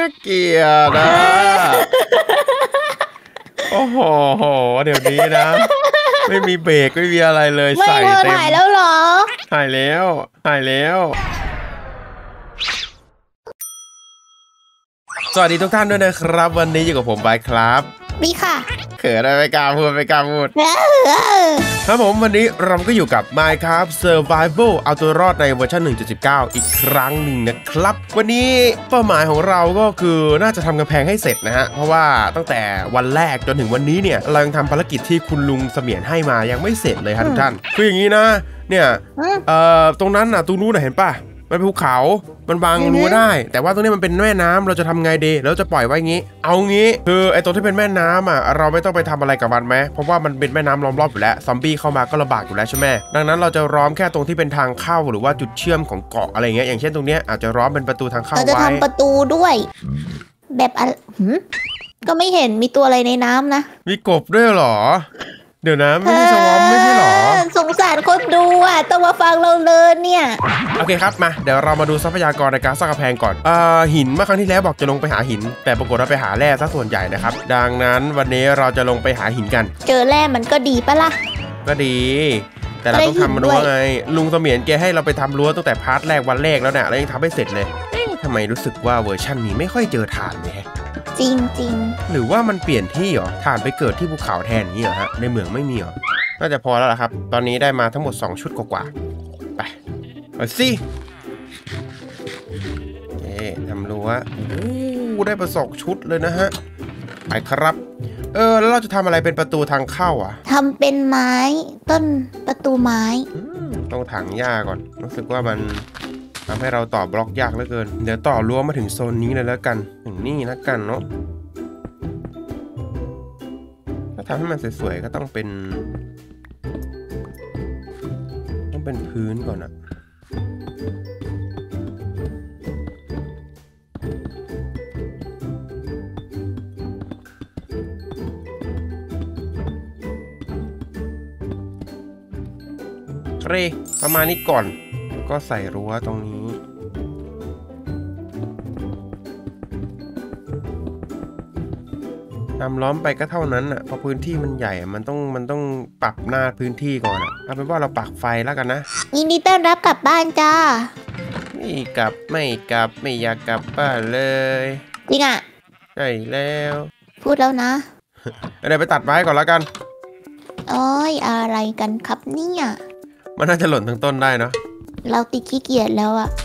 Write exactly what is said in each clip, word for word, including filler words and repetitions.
เกลียดนะโอ้โหเดี๋ยวนี้นะไม่มีเบรกไม่มีอะไรเลยใส่เต็มถ่ายแล้วเหรอถ่ายแล้วถ่ายแล้วสวัสดีทุกท่านด้วยนะครับวันนี้อยู่กับผมไบค์ครับมีค่ะเขินอะไรไม่กล้าพูดไม่กล้าพูดครับผมวันนี้เราก็อยู่กับ Minecraft Survival เอาตัวรอดในเวอร์ชัน หนึ่งจุดสิบเก้า อีกครั้งหนึ่งนะครับวันนี้เป้าหมายของเราก็คือน่าจะทำกำแพงให้เสร็จนะฮะเพราะว่าตั้งแต่วันแรกจนถึงวันนี้เนี่ยเรายังทำภารกิจที่คุณลุงเสมียนให้มายังไม่เสร็จเลยครับทุกท่านคืออย่างนี้นะเนี่ยเอ่อตรงนั้นน่ะตรงนู้นน่ะเห็นป่ะมันภูเขามันบางรู้ได้แต่ว่าตรงนี้มันเป็นแม่น้ำเราจะทำไงดีเราจะปล่อยไว้งี้เอางี้คือไอ้ตรงที่เป็นแม่น้ำอ่ะเราไม่ต้องไปทำอะไรกับมันไหมเพราะว่ามันเป็นแม่น้ำล้อมรอบอยู่แล้วซอมบี้เข้ามาก็ลำบากอยู่แล้วใช่ไหมดังนั้นเราจะล้อมแค่ตรงที่เป็นทางเข้าหรือว่าจุดเชื่อมของเกาะอะไรเงี้ยอย่างเช่นตรงเนี้ยอาจจะล้อมเป็นประตูทางเข้าไว้เราจะทำประตูด้วยแบบอะไรก็ไม่เห็นมีตัวอะไรในน้ำนะมีกบด้วยเหรอเดี๋ยวนะไม่ใช่สวอมไม่ใช่หรอสงสารคนดูอ่ะต้องมาฟังเราเลยเนี่ยโอเคครับมาเดี๋ยวเรามาดูทรัพยากรในการสร้างกำแพงก่อนอ่าหินเมื่อครั้งที่แล้วบอกจะลงไปหาหินแต่ปรากฏว่าไปหาแร่ซะส่วนใหญ่นะครับดังนั้นวันนี้เราจะลงไปหาหินกันเจอแร่มันก็ดีปะล่ะก็ดีแต่เราต้องทำรั้วไงลุงเสมียนแกให้เราไปทำรั้วตั้งแต่พาร์ทแรกวันแรกแล้วเนี่ยแล้วยังทำไม่เสร็จเลยทำไมรู้สึกว่าเวอร์ชันนี้ไม่ค่อยเจอถ่านเลยจริงจริงหรือว่ามันเปลี่ยนที่เหรอถ่านไปเกิดที่ภูเขาแทนนี้เหรอฮะในเมืองไม่มีเหรอน่าจะพอแล้วล่ะครับตอนนี้ได้มาทั้งหมดสองชุดกว่าๆไปเอาสิเอ๊ะทำรั้วอู้ได้ประสองชุดเลยนะฮะไปครับเออแล้วเราจะทำอะไรเป็นประตูทางเข้าอ่ะทำเป็นไม้ต้นประตูไม้ต้องถางหญ้าก่อนรู้สึกว่ามันทำให้เราต่อบล็อกยากเหลือเกินเดี๋ยวต่อรั้วมาถึงโซนนี้เลยแล้วกันถึงนี่แล้วกันเนาะถ้าทำให้มันสวยๆก็ต้องเป็นต้องเป็นพื้นก่อนอะเรประมาณนี้ก่อนก็ใส่รั้วตรงนี้ทำล้อมไปก็เท่านั้นอ่ะพอพื้นที่มันใหญ่มันต้องมันต้องปรับหน้าพื้นที่ก่อนอ่ะเอาเป็นว่าเราปักไฟแล้วกันนะยินดีต้อนรับกลับบ้านจ้าไม่กลับไม่กลับไม่อยากกลับบ้านเลยจริงอ่ะใช่แล้วพูดแล้วนะเดี๋ยวไปตัดไม้ก่อนแล้วกันโอ้ยอะไรกันครับเนี่ยมันน่าจะหล่นทั้งต้นได้เนาะเราติดขี้เกียจแล้วอะ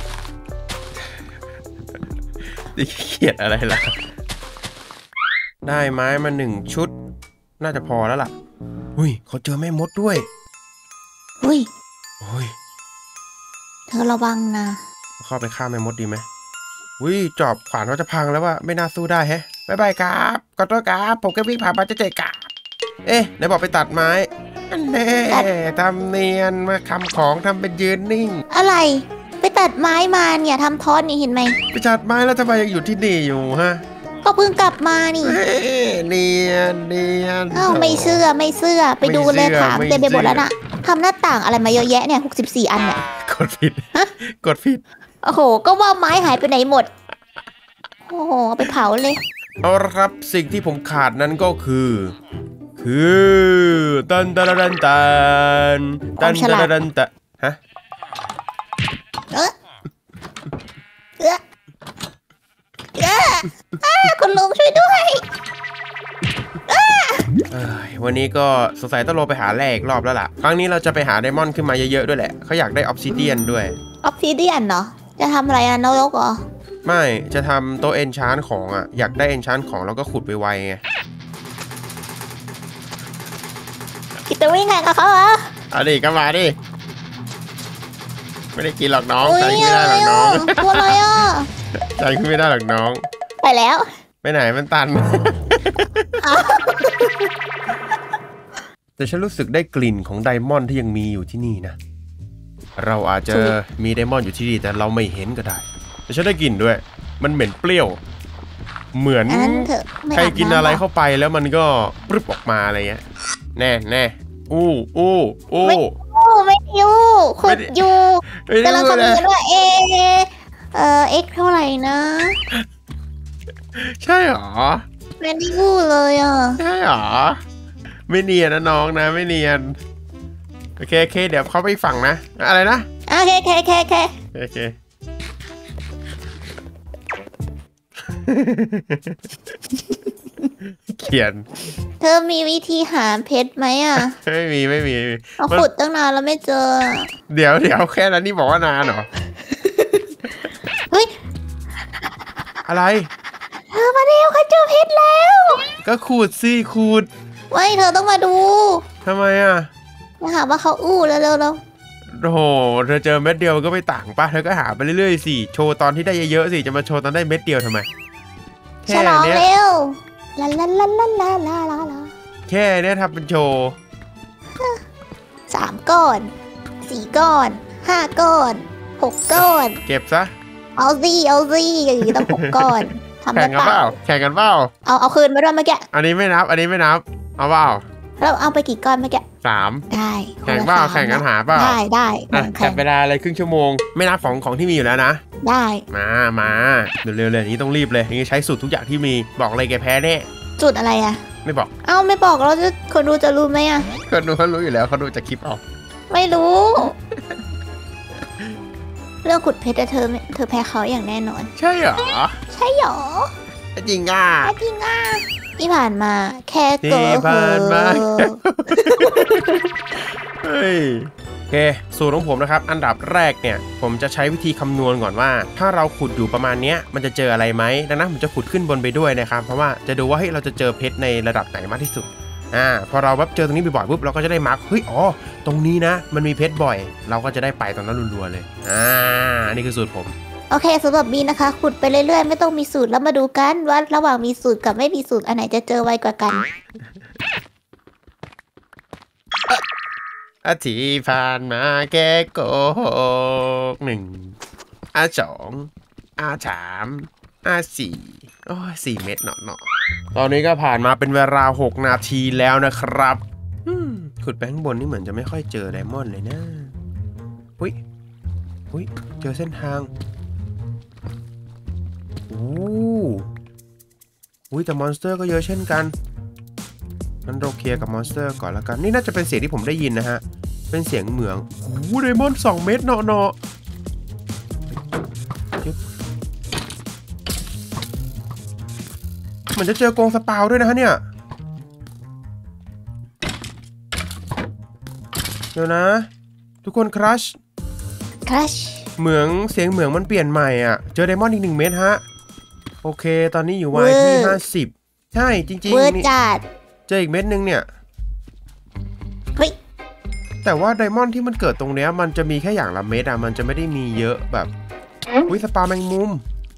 ติดขี้เกียจอะไรล่ะได้ไม้มาหนึ่งชุดน่าจะพอแล้วล่ะอุ้ยเขาเจอแม่มดด้วยอุ้ยอุ้ยเธอระวังนะเข้าไปฆ่าแม่มดดีไหมอุ้ยจอบขวานเขาจะพังแล้วว่าไม่น่าสู้ได้แฮะบายบายครับขอโทษครับผมแค่วิ่งผ่านมาจะเจอกะเอ๊ะไหนบอกไปตัดไม้อันแน่ทำเนียนมาทำของทำเป็นยืนนิ่งอะไรไปตัดไม้มาเนี่ยทำทอนนี่เห็นไหมไปตัดไม้แล้วทำไมยังอยู่ที่นี่อยู่ฮะก็เพิ่งกลับมานี่เนียนเนียนอ้าวไม่เชื่อไม่เชื่อไปดูเลยถามเต็มไปหมดแล้วน่ะทำหน้าต่างอะไรมาเยอะแยะเนี่ยหกสิบสี่อันเนี่ยกดผิดกดผิดโอ้โหก็ว่าไม้หายไปไหนหมดโอ้โหไปเผาเลยเอาละครับสิ่งที่ผมขาดนั้นก็คือคือตันตันตันตันตันตันตันตันฮะเออเออเออคุณลุงช่วยด้วยวันนี้ก็สงสัยต้องลงไปหาแร่อีกรอบแล้วล่ะครั้งนี้เราจะไปหาไดมอนด์ขึ้นมาเยอะๆด้วยแหละเขาอยากได้ออฟซิเดียนด้วยออฟซิเดียนเนาะจะทำอะไรอะนรกเหรอไม่จะทำโต๊ะเอนชานของอะอยากได้เอนชานของแล้วก็ขุดไวๆไงกินตัววิ่งไงกับเขาเหรอเอาดิก็มาดิไม่ได้กินหรอกน้องใจขึ้นไม่ได้หรอกน้องตัวอะไรอ่ะใจขึ้นไม่ได้หรอกน้องไปแล้วไปไหนมันตันแต่ฉันรู้สึกได้กลิ่นของไดมอนด์ที่ยังมีอยู่ที่นี่นะเราอาจจะมีไดมอนด์อยู่ที่นี่แต่เราไม่เห็นก็ได้แต่ฉันได้กลิ่นด้วยมันเหม็นเปรี้ยวเหมือนใครกินอะไรเข้าไปแล้วมันก็ปรึบออกมาอะไรเงี้ยแน่แน่อู้อู้อู้ไม่อู้ไม่ยูขุดอยู่กำลังคำนวณว่าเอเออเอ็กเท่าไหร่นะใช่หรอไม่ได้พูดเลยอ่ะใช่หรอไม่เนียนนะน้องนะไม่เนียนโอเคโอเคเดี๋ยวเขาไปฝั่งนะอะไรนะโอเคโอเคโอเคโอเคโอเคเขียนเธอมีวิธีหาเพชรไหมอ่ะไม่มีไม่มีเราขุดตั้งนานแล้วไม่เจอเดี๋ยวเดี๋ยวแค่นั้นนี่บอกว่านานเหรอเฮ้ยอะไรเธอมาเร็วเขาเจอเพชรแล้วก็ขูดสิขูดไม่เธอต้องมาดูทำไมอ่ะมาหาว่าเขาอู้แล้วเร็วแล้วโอ้โหเธอเจอเม็ดเดียวก็ไม่ต่างป่ะเธอก็หาไปเรื่อยๆสิโชว์ตอนที่ได้เยอะๆสิจะมาโชว์ตอนได้เม็ดเดียวทำไมฉลองเร็วลาลาลาลาลาลาลาลาแค่นี้ทำเป็นโชว์สามก้อนสี่ก้อนห้าก้อนหกก้อนเก็บซะเอาสิเอาสิอย่างนี้ต้องหกก้อนทำได้เปล่าแข่งกันเปล่าเอาเอาคืนมาด้วยเมื่อกี้อันนี้ไม่นับอันนี้ไม่นับเอาเปล่าเราเอาไปกี่ก้อนเมื่อกี้สามได้แข่งเปล่าแข่งกันหาเปล่าได้ได้แข่งเวลาอะไรครึ่งชั่วโมงไม่นับของของที่มีอยู่แล้วนะได้มามาเร็วๆเลยนี้ต้องรีบเลยอย่างนี้ใช้สูตรทุกอย่างที่มีบอกเลยแกแพ้แน่สูตรอะไรอ่ะไม่บอกเอ้าไม่บอกเราจะคนดูจะรู้ไหมอ่ะคนดูเขารู้อยู่แล้วเขาดูจากคลิปเอาไม่รู้เรื่องขุดเพชรเธอเธอแพ้เขาอย่างแน่นอนใช่หรอใช่หรอจริงอ่ะจริงอ่ะที่ผ่านมาแค่เกิดที่ผ่านมาเฮ้ยโอเคสูตรของผมนะครับอันดับแรกเนี่ยผมจะใช้วิธีคำนวณก่อนว่าถ้าเราขุดอยู่ประมาณนี้มันจะเจออะไรไหมดังนั้นผมจะขุดขึ้นบนไปด้วยนะครับเพราะว่าจะดูว่าเฮ้ยเราจะเจอเพชรในระดับไหนมากที่สุดอ่าพอเราแบบเจอตรงนี้บ่อยๆปุ๊บเราก็จะได้มาร์คเฮ้ยอ๋อตรงนี้นะมันมีเพชรบ่อยเราก็จะได้ไปตรงนั้นรัวๆเลยอ่าอันนี้คือสูตรผมโอเคสำหรับบีนะคะขุดไปเรื่อยๆไม่ต้องมีสูตรแล้วมาดูกันว่าระหว่างมีสูตรกับไม่มีสูตรอันไหนจะเจอไวกว่ากันอาทิตย์ผ่านมาแกโกหกหนึ่งอาสองอาสามอาสี่โอ้ยสี่เม็ดเนาะเนาะตอนนี้ก็ผ่านมาเป็นเวลาหกนาทีแล้วนะครับขุดไปข้างบนนี่เหมือนจะไม่ค่อยเจอไดมอนด์เลยนะอุ้ยอุ้ยเจอเส้นทางโอ้อุ้ยแต่มอนสเตอร์ก็เยอะเช่นกันงั้นเราเคลียร์กับมอนสเตอร์ก่อนแล้วกันนี่น่าจะเป็นเสียงที่ผมได้ยินนะฮะเป็นเสียงเหมืองโอ้ไดมอนด์สองเม็ดเนาะเนาะเหมือนจะเจอกองสปาวด้วยนะฮะเนี่ยเดี๋ยวนะทุกคนครัชครัชเหมืองเสียงเหมืองมันเปลี่ยนใหม่อ่ะเจอไดมอนด์อีกหนึ่งเม็ดฮะโอเคตอนนี้อยู่วัยที่ห้าสิบใช่จริงๆนี่เจออีกเม็ดนึงเนี่ยเฮ้ยแต่ว่าไดมอนด์ที่มันเกิดตรงเนี้ยมันจะมีแค่อย่างละเม็ดอ่ะมันจะไม่ได้มีเยอะแบบอุ้ยสปาแมงมุม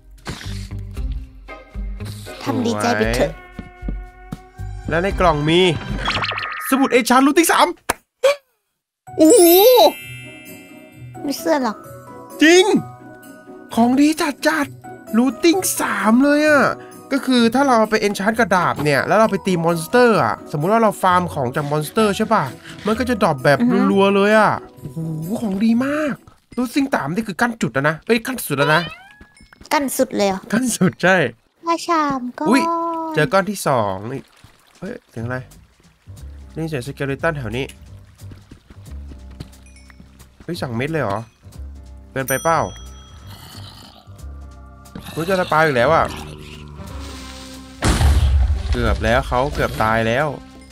ทำดีใจไปเถอะแล้วในกล่องมีสมุดเอชาร์ลูติ้งสามโอ้โหไม่เชื่อหรอกจริงของดีจัดจัดลูติ้งสามเลยอ่ะก็คือถ้าเราไปเอนชาร์กระดาบเนี่ยแล้วเราไปตีมอนสเตอร์อ่ะสมมุติว่าเราฟาร์มของจากมอนสเตอร์ใช่ป่ะมันก็จะดรอปแบบรัวๆเลยอ่ะโอ้โหของดีมากลูติ้งสามนี่คือกั้นจุดแล้วนะเอ้ยกั้นสุดแล้วนะกั้นสุดเลยอ่ะกั้นสุดใช่ราชามก็อุ้ยเจอก้อนที่สองนี่เฮ้ยเสียงอะไรนี่เสียงสเกเลตันแถวนี้เฮ้ยสั่งเม็ดเลยเหรอเกินไปเปล่ารู้จะสปาอีกแล้วอ่ะเกือบแล้วเขาเกือบตายแล้ว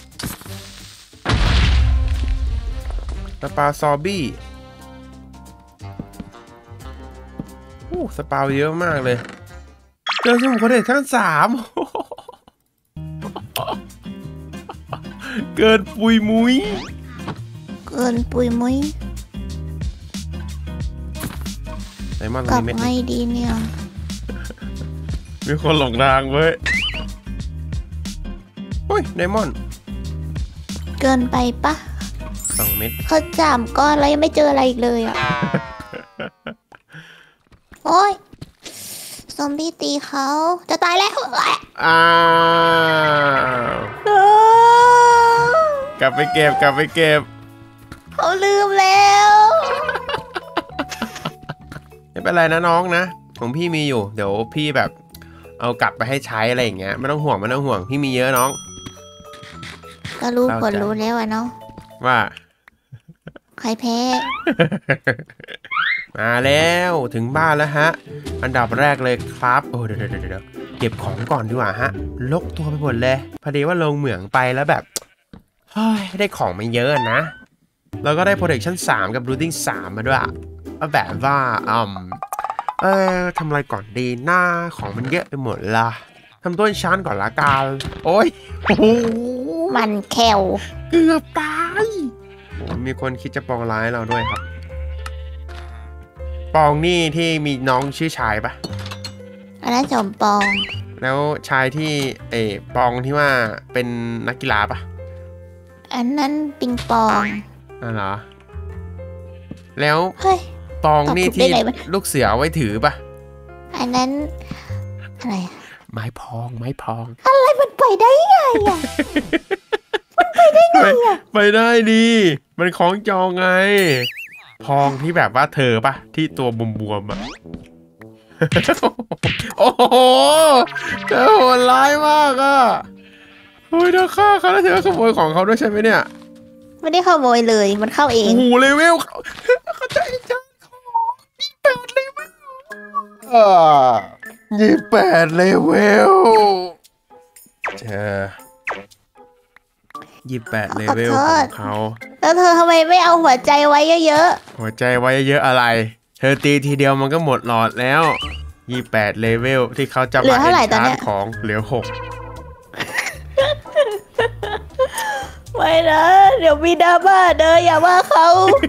สปาซอบี้โอ้สปาเยอะมากเลยเจอสมุนเขาเด็ดขั้นสามเกินปุยมุ้ยเกินปุยมุ้ยไดมอนด์กลับไงดีเนี่ยมีคนหลงทางเว้ยโอ้ยไดมอนด์เกินไปปะสองเม็ดเขาจามก้อนแล้วยังไม่เจออะไรอีกเลยอ่ะโอ้ยซอมบี้ตีเขาจะตายแล้วอ้าวกลับไปเก็บกลับไปเก็บเขาลืมแล้วไม่เป็นไรนะน้องนะของพี่มีอยู่เดี๋ยวพี่แบบเอากลับไปให้ใช้อะไรอย่างเงี้ยไม่ต้องห่วงไม่ต้องห่วงพี่มีเยอะน้องก็รู้ผลรู้แล้วอะเนาะว่าใครแพ้มาแล้วถึงบ้านแล้วฮะอันดับแรกเลยครับโอ้เดี๋ยวเดี๋ยวเดี๋ยวเก็บของก่อนดีกว่าฮะลกตัวไปหมดเลยพอดีว่าลงเหมืองไปแล้วแบบเฮ้ยได้ของมาเยอะนะแล้วก็ได้ protection สามกับ looting สามมาด้วยแบบว่าอืมเออทำอะไรก่อนดีหน้าของมันเยอะไปหมดละทำต้นชั้นก่อนละกันโอ้ยโอ้โหมันแขวเกือบตายโอ้มีคนคิดจะปองร้ายเราด้วยครับปองนี่ที่มีน้องชื่อชายปะอันนั้นจอมปองแล้วชายที่เอปองที่ว่าเป็นนักกีฬาปะอันนั้นปิงปองอ๋อเหรอแล้วปองนี่ที่ลูกเสือไว้ถือปะอันนั้นอะไรไม้พองไม้พองอะไรมันไปได้ไงอ่ะมันไปได้ไงอ่ะไปได้ดีมันคล้องจองไงพองที่แบบว่าเธอปะที่ตัวบวมๆอ่ะโอ้โหเธอโหดร้ายมากอ่ะโอ้ยเธอฆ่าเขาแล้วเธอขโมยของเขาด้วยใช่ไหมเนี่ยไม่ได้ขโมยเลยมันเข้าเองโอ้โหเลเวลเขาเขาใจจังยี่แปดเลเวลอ่ายี่แปดเลเวลเจอยี่แปดเลเวลของเขาแล้วเธอทำไมไม่เอาหัวใจไว้เยอะๆหัวใจไว้เยอะอะไรเธอตีทีเดียวมันก็หมดหลอดแล้วยี่แปดเลเวลที่เขาจะมาเอ็นชาร์จของเหลือหกไม่นะเดี๋ยวมีดราม่าเด้ออย่าว่าเขา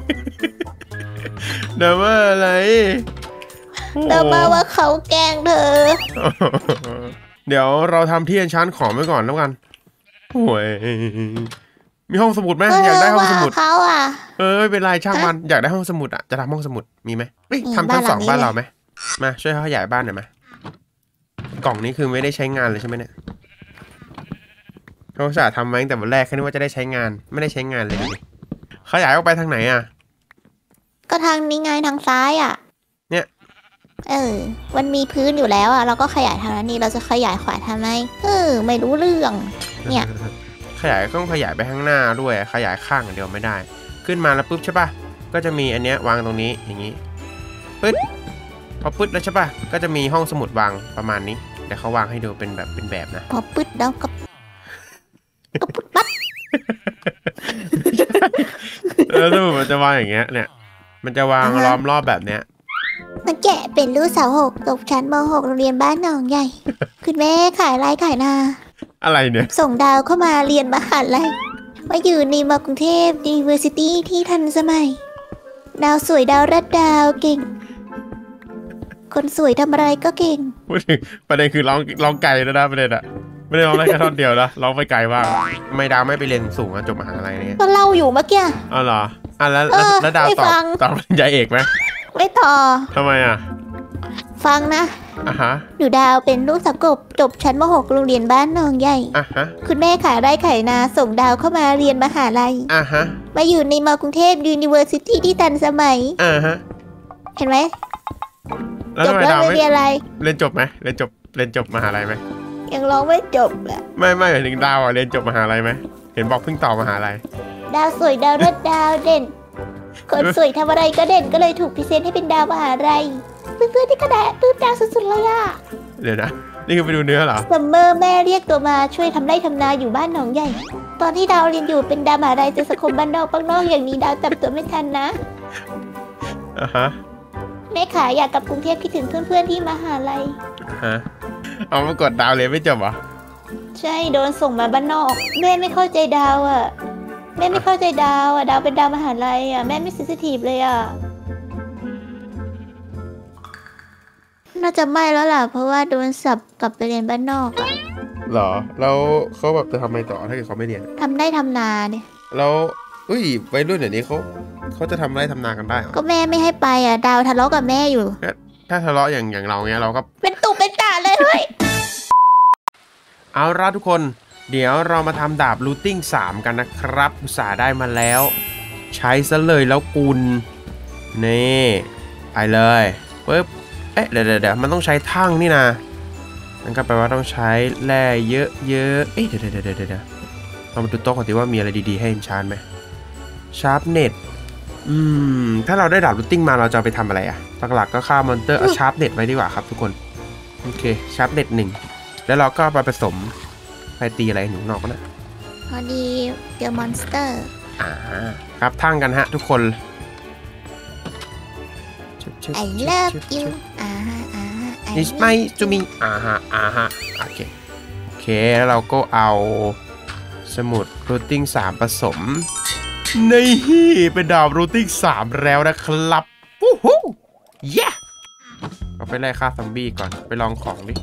ดราม่าอะไรดราม่าว่าเขาแกล้งเธอเดี๋ยวเราทำที่เอ็นชาร์จของไว้ก่อนแล้วกันโอ้ยมีห้องสมุดไหมอยากได้ห้องสมุดเขาอ่ะเออไม่เป็นไรช่างมันอยากได้ห้องสมุดอ่ะจะทำห้องสมุดมีไหมทำทั้งสองบ้านเราไหมมาช่วยเขาขยายบ้านหน่อยไหมกล่องนี้คือไม่ได้ใช้งานเลยใช่ไหมเนี่ยเขาอุตส่าห์ทำไว้ตั้งแต่วันแรกแค่นี้ว่าจะได้ใช้งานไม่ได้ใช้งานเลยขยายออกไปทางไหนอ่ะก็ทางนี้ไงทางซ้ายอ่ะเนี่ยเออมันมีพื้นอยู่แล้วอ่ะเราก็ขยายทางนี้เราจะขยายขวาทำไมเออไม่รู้เรื่องเนี่ยขยายต้องขยายไปข้างหน้าด้วยขยายข้างเดียวไม่ได้ขึ้นมาแล้วปุ๊บใช่ป่ะก็จะมีอันเนี้ยวางตรงนี้อย่างนี้ปึ๊ดพอปึ๊ดแล้วใช่ป่ะก็จะมีห้องสมุดวางประมาณนี้เดี๋ยวเขาวางให้ดูเป็นแบบเป็นแบบนะพอปึ๊ดแล้วก็ก็ปุ๊ดปั๊ดแล้วสมุดมันจะวางอย่างเงี้ยเนี่ยมันจะวางล้อมรอบแบบเนี้ยมันแกะเป็นลูกสาวหกตกชั้นมหกโรงเรียนบ้านหนองใหญ่คุณแม่ขายไร่ขายนาอะไรเนี่ยส่งดาวเข้ามาเรียนมหาลัยมาอยู่ในมากรุงเทพ University ที่ทันสมัยดาวสวยดาวรัดดาวเก่งคนสวยทำอะไรก็เก่งพูดถึงประเด็นคือร้องร้องไกลแล้วนะประเด็นอะไม่ได้ร้องได้แค่ท่อนเดียวนะร้องไปไกลว่างไม่ดาวไม่ไปเรียนสูงอะจบมหาลัยเนี่ยก็เล่าอยู่เมื่อกี้อ๋อเหรออ่ะแล้วแล้วดาวต่อต่อปริญญาเอกไหมไม่ต่อทำไมอะฟังนะอ่ะฮะหนูดาวเป็นลูกสาวกบจบชั้นมหกโรงเรียนบ้านหนองใหญ่อ่ะฮะคุณแม่ขายไร่ขายนาส่งดาวเข้ามาเรียนมหาลัยอ่ะฮะมาอยู่ในมอกรุงเทพ University ที่ทันสมัยอ่ะฮะเห็นไหมจบแล้วเรียนอะไรเรียนจบไหมเรียนจบเรียนจบมหาลัยไหมยังร้องไม่จบอ่ะไม่ไม่ถึงดาวอ่ะเรียนจบมหาลัยไหมเห็นบอกเพิ่งต่อมหาลัยดาวสวยดาวรัดดาวเด่นคนสวยทำอะไรก็เด่นก็เลยถูกพิเศษให้เป็นดาวมหาลัยเพื่อนๆที่กระแดะปื้มดาวสุดๆเลยอ่ะเดี๋ยวนะนี่คือไปดูเนื้อเหรอซัมเมอร์แม่เรียกตัวมาช่วยทำไร่ทำนาอยู่บ้านหนองใหญ่ตอนที่ดาวเรียนอยู่เป็นดาวมหาลัยเจอสังคมบ้านนอกบ้านนอกอย่างนี้ดาวจับตัวไม่ทันนะอ่ะฮะแม่ขาอยากกลับกรุงเทพคิดถึงเพื่อนๆที่มหาลัยฮะเอามากดดาวเลยไม่จบเหรอใช่โดนส่งมาบ้านนอกแม่ไม่เข้าใจดาวอ่ะแม่ไม่เข้าใจดาวอ่ะดาวเป็นดาวมหาลัยอ่ะแม่ไม่เซนซิทีฟเลยอ่ะน่าจะไม่แล้วล่ะเพราะว่าโดนสับกลับไปเรียนบ้านนอกอ่ะหรอแล้วเขาแบบจะทำไงต่อถ้าเกิดเขาไม่เรียนทำได้ทำนาเนี่ยแล้วอุ้ยวัยรุ่นเดี๋ยวนี้เขาเขาจะทำไรทำนากันได้ก็แม่ไม่ให้ไปอ่ะดาวทะเลาะกับแม่อยู่ถ้าทะเลาะอย่างอย่างเราเนี้ยเราก็เป็นตุเป็นตาเลยเฮ้ยเอาละทุกคนเดี๋ยวเรามาทำดาบลูติ้งสามกันนะครับอุตส่าห์ได้มาแล้วใช้ซะเลยแล้วกุลนี่ไปเลยปึ๊บเอ๊ะเดี๋ยวเดี๋ยวมันต้องใช้ทั่งนี่นะนั่นก็แปลว่าต้องใช้แร่เยอะๆเเอ๊ะเดี๋ยวเดี๋ยวเดี๋ยวเดี๋ยวเรามาดูโต๊ะก่อนดีว่ามีอะไรดีๆให้เอนชานไหมชาร์ปเน็ตอืมถ้าเราได้ดาบรูทติ้งมาเราจะไปทำอะไรอะหลักๆก็ฆ่ามอนเตอร์เอาชาร์ปเน็ตไว้ดีกว่าครับทุกคนโอเคชาร์ปเน็ตหนึ่งแล้วเราก็ไปผสมไปตีอะไรหนูนอกนะพอดีเจอมอนสเตอร์อ่าครับทั้งกันฮะทุกคน I love you อ่าฮะอ่าฮะ This my to me อ่าฮะอ่าฮะโอเคโอเคแล้วเราก็เอาสมุดรูทติ้งสามผสมนี่เป็นดาบรูทติ้งสามแล้วนะครับวู้ฮู้เย้เราไปไล่ฆ่าซอมบี้ก่อนไปลองของดิ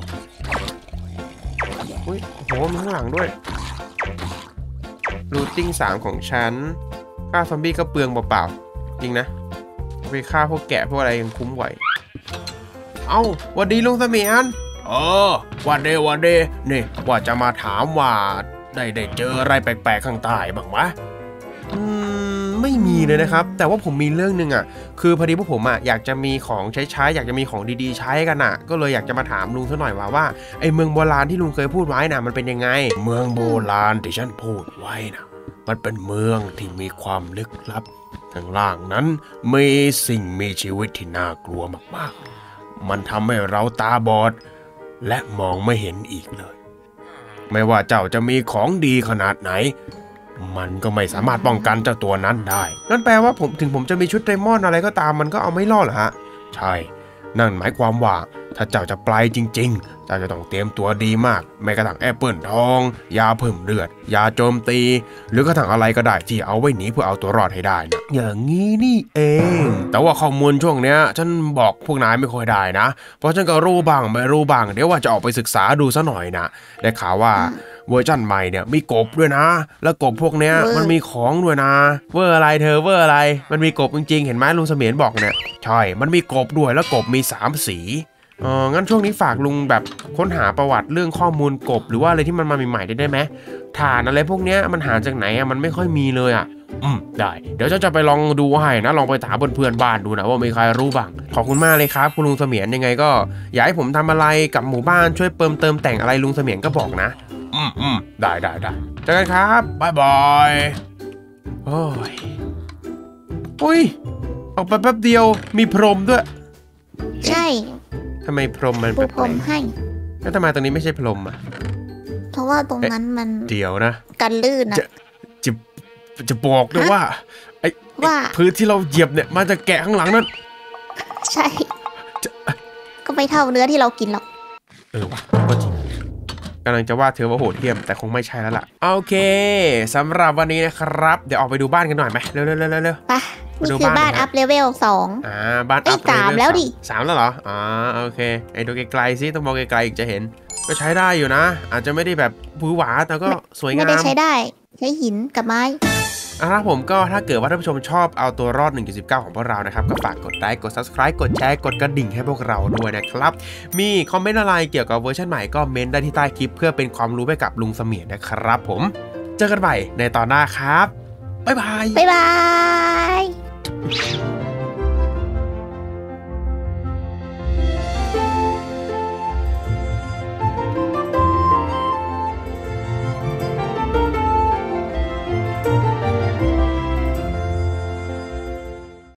อุ้ยโหมีข้างหลังด้วยรูทติ้งสามของฉันฆ่าซอมบี้ก็เปลืองเปล่าๆจริงนะไปฆ่าพวกแกะพวกอะไรยังคุ้มไหวเอ้าวันดีลุงเสมียนเออวันเดวันเดนี่ว่าจะมาถามว่าได้ได้เจออะไรแปลกๆข้างใต้บ้างไหมอืมไม่มีเลยนะครับแต่ว่าผมมีเรื่องนึงอ่ะคือพอดีพวกผมอ่ะอยากจะมีของใช้ใช้อยากจะมีของดีๆใช้กันอ่ะก็เลยอยากจะมาถามลุงซะหน่อยว่าว่าไอเมืองโบราณที่ลุงเคยพูดไว้น่ะมันเป็นยังไงเมืองโบราณที่ฉันพูดไว้นะมันเป็นเมืองที่มีความลึกลับข้างล่างนั้นมีสิ่งมีชีวิตที่น่ากลัวมากๆมันทำให้เราตาบอดและมองไม่เห็นอีกเลยไม่ว่าเจ้าจะมีของดีขนาดไหนมันก็ไม่สามารถป้องกันเจ้าตัวนั้นได้นั่นแปลว่าผมถึงผมจะมีชุดไดมอนด์อะไรก็ตามมันก็เอาไม่รอดเหรอฮะใช่นั่นหมายความว่าถ้าเจ้าจะไปจริงๆเจ้าจะต้องเตรียมตัวดีมากแม้กระทั่งแอปเปิลทองยาเพิ่มเลือดยาโจมตีหรือกระทั่งอะไรก็ได้ที่เอาไว้หนีเพื่อเอาตัวรอดให้ได้นะอย่างนี้นี่เองแต่ว่าข้อมูลช่วงเนี้ยฉันบอกพวกนายไม่ค่อยได้นะเพราะฉันก็รู้บ้างไม่รู้บ้างเดี๋ยวว่าจะออกไปศึกษาดูซะหน่อยนะได้ข่าวว่าเวอร์ชันใหม่เนี่ยมีกบด้วยนะแล้วกบพวกเนี้ยมันมีของด้วยนะเวอร์อะไรเธอเวอร์อะไรมันมีกบจริงๆเห็นไหมลุงเสมียนบอกเนี่ยใช่มันมีกบด้วยแล้วกบมีสามสีเอองั้นช่วงนี้ฝากลุงแบบค้นหาประวัติเรื่องข้อมูลกบหรือว่าอะไรที่มันมาใหม่ๆได้ได้ไหมฐานอะไรพวกเนี้ยมันหาจากไหนอ่ะมันไม่ค่อยมีเลยอ่ะอืมได้เดี๋ยวจะไปลองดูให้นะลองไปถามเพื่อนๆบ้านดูนะว่ามีใครรู้บ้างขอบคุณมากเลยครับคุณลุงเสมียนยังไงก็อยากให้ผมทำอะไรกับหมู่บ้านช่วยเติมเติมแต่งอะไรลุงเสมียนก็บอกนะอืมอืมได้ได้ได้เจอกันครับบายบายโอ้ยอุ้ยออกไปแป๊บเดียวมีพรมด้วยใช่ทำไมพรมมันปูพรมให้แล้วทำไมตรงนี้ไม่ใช่พรมอ่ะเพราะว่าตรงนั้นมันเดี๋ยวนะกันลื่นนะจะจะจะบอกด้วยว่าไอ้พื้นที่เราเหยียบเนี่ยมาจากแกะข้างหลังนั่นใช่ก็ไม่เท่าเนื้อที่เรากินหรอกเออว่ะก็จริงกำลังจะว่าเธอว่าโหดเหี้ยมแต่คงไม่ใช่แล้วล่ะโอเคสำหรับวันนี้นะครับเดี๋ยวออกไปดูบ้านกันหน่อยไหมเร็วเร็วเร็วเร็วไปนี่คือบ้านอัพเลเวลสองอ่าบ้านอัพสามแล้วดิสามแล้วเหรออ่าโอเคไอ้ดูไกลๆซิต้องมองไกลๆอีกจะเห็นก็ใช้ได้อยู่นะอาจจะไม่ได้แบบบื้อหวาแต่ก็สวยงามไม่ได้ใช้ได้ใช้หินกับไม้อ่ะครับผมก็ถ้าเกิดว่าท่านผู้ชมชอบเอาตัวรอด หนึ่งจุดสิบเก้า ของพวกเรานะครับก็ฝากกดไลค์กด ซับสไครบ์ กดแชร์กดกระดิ่งให้พวกเราด้วยนะครับมีคอมเมนต์อะไรเกี่ยวกับเวอร์ชันใหม่ก็เมนต์ได้ที่ใต้คลิปเพื่อเป็นความรู้ไปกับลุงเสมียนนะครับผมเจอกันใหม่ในตอนหน้าครับบ๊ายบายบ๊ายบาย